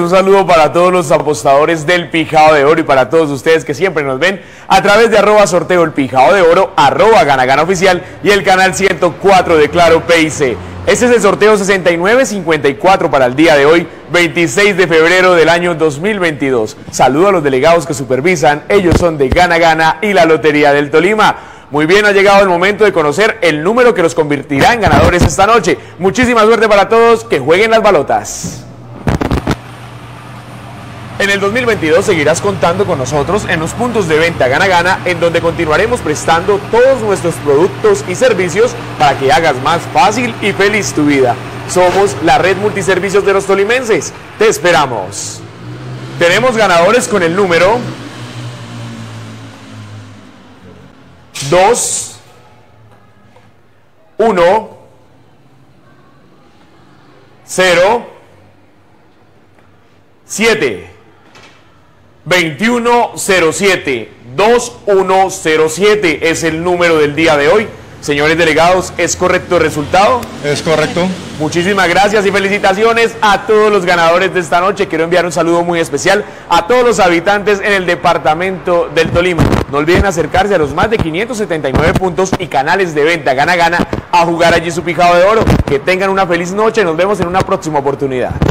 un saludo para todos los apostadores del Pijao de Oro y para todos ustedes que siempre nos ven a través de @sorteo el Pijao de Oro, @gana oficial y el canal 104 de Claro PIC. Este es el sorteo 6954 para el día de hoy, 26 de febrero del año 2022. Saludo a los delegados que supervisan, ellos son de Gana y la Lotería del Tolima. Muy bien, ha llegado el momento de conocer el número que los convertirá en ganadores esta noche. Muchísima suerte para todos, que jueguen las balotas. En el 2022 seguirás contando con nosotros en los puntos de venta Gana, en donde continuaremos prestando todos nuestros productos y servicios para que hagas más fácil y feliz tu vida. Somos la red multiservicios de los tolimenses. Te esperamos. Tenemos ganadores con el número 2, 1, 0, 7. 2107, 2107 es el número del día de hoy. Señores delegados, ¿es correcto el resultado? Es correcto. Muchísimas gracias y felicitaciones a todos los ganadores de esta noche. Quiero enviar un saludo muy especial a todos los habitantes en el departamento del Tolima. No olviden acercarse a los más de 579 puntos y canales de venta Gana a jugar allí su Pijao de Oro. Que tengan una feliz noche. Nos vemos en una próxima oportunidad.